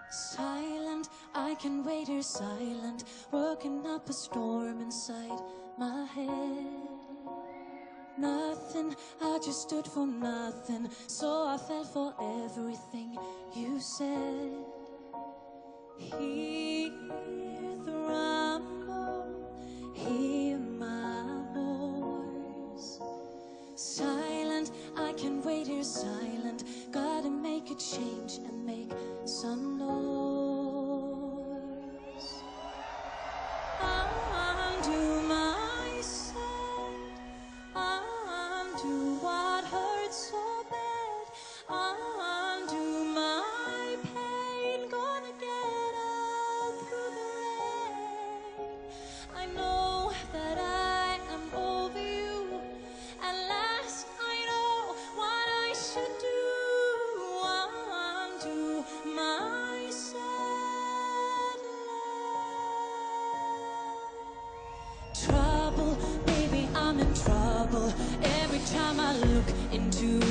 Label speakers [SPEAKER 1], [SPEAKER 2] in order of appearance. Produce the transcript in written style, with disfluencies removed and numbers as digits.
[SPEAKER 1] Silent, I can wait here silent, working up a storm inside my head. Nothing, I just stood for nothing, so I fell for everything you said. Hear the rumble, hear my voice. Silent, I can wait here silent, gotta make a change and make some noise. Undo myself, undo what hurts so bad, undo my pain, gonna get up through the rain. I know that I am over you, at last I know what I should do. Undo my sad life. Trouble, baby, I'm in trouble every time I look into